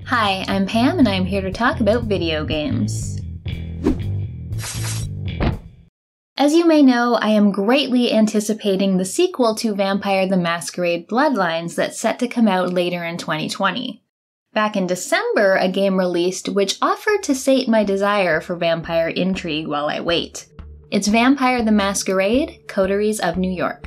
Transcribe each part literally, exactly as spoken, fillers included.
Hi, I'm Pam and I'm here to talk about video games. As you may know, I am greatly anticipating the sequel to Vampire the Masquerade Bloodlines that's set to come out later in twenty twenty. Back in December, a game released which offered to sate my desire for vampire intrigue while I wait. It's Vampire the Masquerade, Coteries of New York.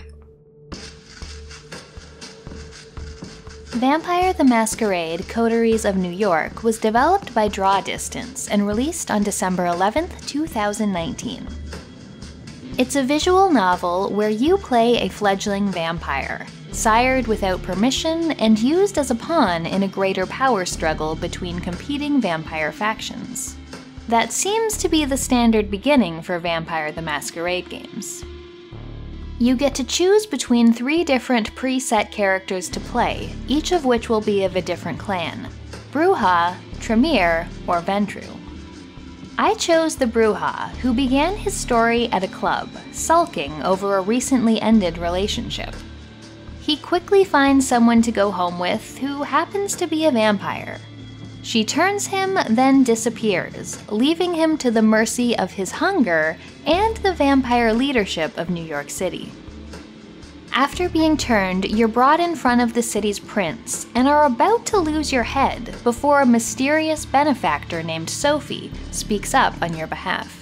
Vampire the Masquerade, Coteries of New York was developed by Draw Distance and released on December eleventh, two thousand nineteen. It's a visual novel where you play a fledgling vampire, sired without permission and used as a pawn in a greater power struggle between competing vampire factions. That seems to be the standard beginning for Vampire the Masquerade games. You get to choose between three different preset characters to play, each of which will be of a different clan: Brujah, Tremere, or Ventru. I chose the Brujah, who began his story at a club, sulking over a recently ended relationship. He quickly finds someone to go home with who happens to be a vampire. She turns him, then disappears, leaving him to the mercy of his hunger and the vampire leadership of New York City. After being turned, you're brought in front of the city's prince and are about to lose your head before a mysterious benefactor named Sophie speaks up on your behalf.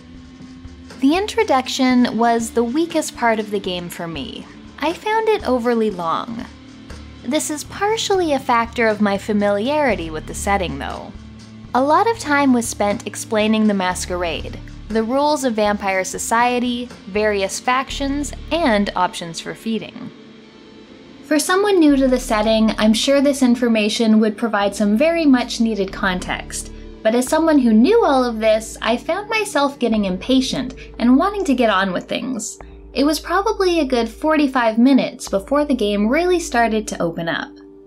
The introduction was the weakest part of the game for me. I found it overly long. This is partially a factor of my familiarity with the setting, though. A lot of time was spent explaining the masquerade, the rules of vampire society, various factions, and options for feeding. For someone new to the setting, I'm sure this information would provide some very much needed context, but as someone who knew all of this, I found myself getting impatient and wanting to get on with things. It was probably a good forty-five minutes before the game really started to open up.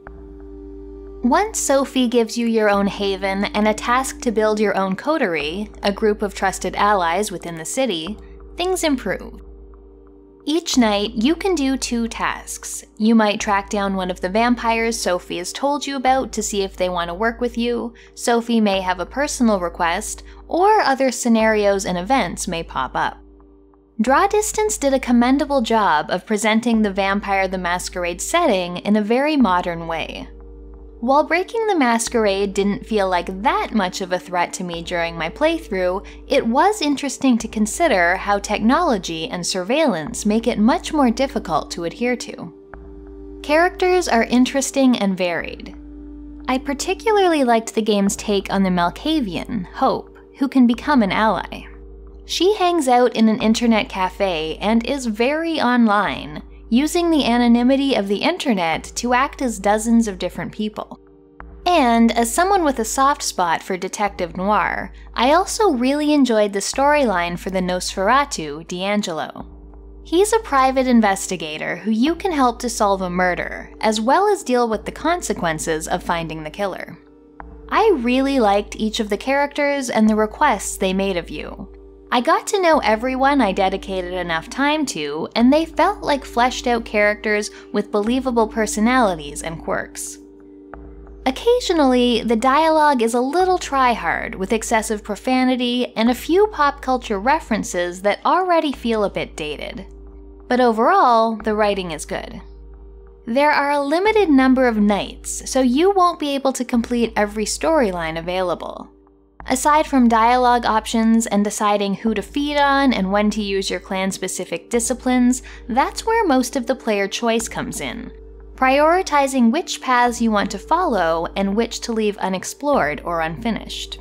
Once Sophie gives you your own haven and a task to build your own coterie, a group of trusted allies within the city, things improve. Each night, you can do two tasks. You might track down one of the vampires Sophie has told you about to see if they want to work with you, Sophie may have a personal request, or other scenarios and events may pop up. Draw Distance did a commendable job of presenting the Vampire the Masquerade setting in a very modern way. While breaking the Masquerade didn't feel like that much of a threat to me during my playthrough, it was interesting to consider how technology and surveillance make it much more difficult to adhere to. Characters are interesting and varied. I particularly liked the game's take on the Malkavian, Hope, who can become an ally. She hangs out in an internet cafe and is very online, using the anonymity of the internet to act as dozens of different people. And as someone with a soft spot for detective noir, I also really enjoyed the storyline for the Nosferatu, D'Angelo. He's a private investigator who you can help to solve a murder, as well as deal with the consequences of finding the killer. I really liked each of the characters and the requests they made of you. I got to know everyone I dedicated enough time to, and they felt like fleshed out characters with believable personalities and quirks. Occasionally, the dialogue is a little try-hard with excessive profanity and a few pop culture references that already feel a bit dated. But overall, the writing is good. There are a limited number of nights, so you won't be able to complete every storyline available. Aside from dialogue options and deciding who to feed on and when to use your clan-specific disciplines, that's where most of the player choice comes in, prioritizing which paths you want to follow and which to leave unexplored or unfinished.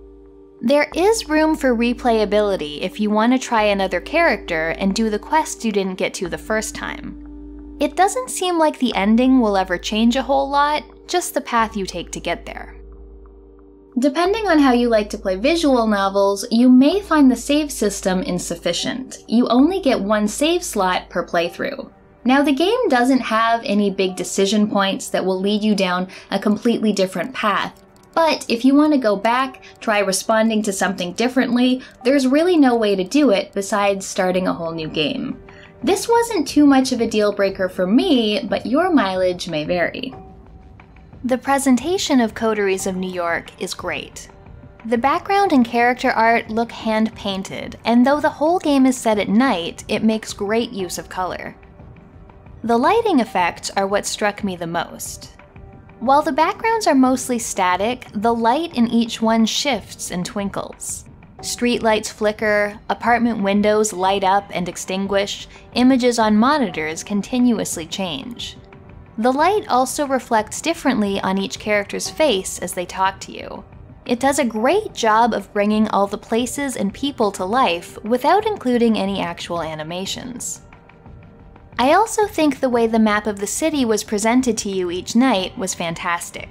There is room for replayability if you want to try another character and do the quest you didn't get to the first time. It doesn't seem like the ending will ever change a whole lot, just the path you take to get there. Depending on how you like to play visual novels, you may find the save system insufficient. You only get one save slot per playthrough. Now, the game doesn't have any big decision points that will lead you down a completely different path, but if you want to go back, try responding to something differently, there's really no way to do it besides starting a whole new game. This wasn't too much of a deal breaker for me, but your mileage may vary. The presentation of Coteries of New York is great. The background and character art look hand-painted, and though the whole game is set at night, it makes great use of color. The lighting effects are what struck me the most. While the backgrounds are mostly static, the light in each one shifts and twinkles. Streetlights flicker, apartment windows light up and extinguish, images on monitors continuously change. The light also reflects differently on each character's face as they talk to you. It does a great job of bringing all the places and people to life without including any actual animations. I also think the way the map of the city was presented to you each night was fantastic.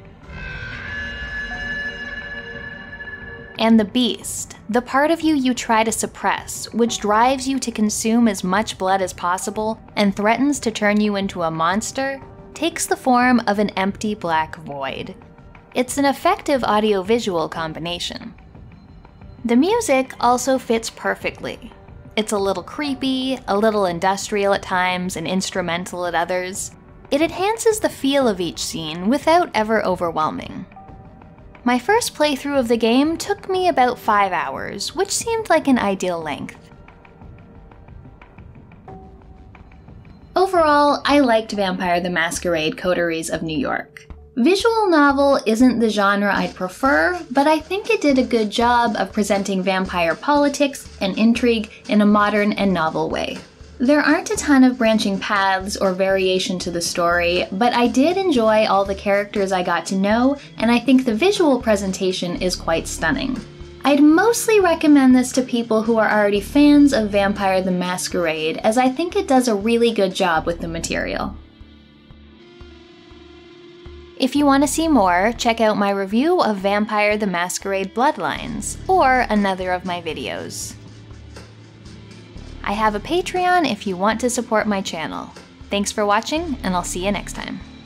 And the beast, the part of you you try to suppress, which drives you to consume as much blood as possible and threatens to turn you into a monster, takes the form of an empty black void. It's an effective audio-visual combination. The music also fits perfectly. It's a little creepy, a little industrial at times, and instrumental at others. It enhances the feel of each scene without ever overwhelming. My first playthrough of the game took me about five hours, which seemed like an ideal length. Overall, I liked Vampire the Masquerade Coteries of New York. Visual novel isn't the genre I'd prefer, but I think it did a good job of presenting vampire politics and intrigue in a modern and novel way. There aren't a ton of branching paths or variation to the story, but I did enjoy all the characters I got to know, and I think the visual presentation is quite stunning. I'd mostly recommend this to people who are already fans of Vampire the Masquerade, as I think it does a really good job with the material. If you want to see more, check out my review of Vampire the Masquerade Bloodlines, or another of my videos. I have a Patreon if you want to support my channel. Thanks for watching, and I'll see you next time.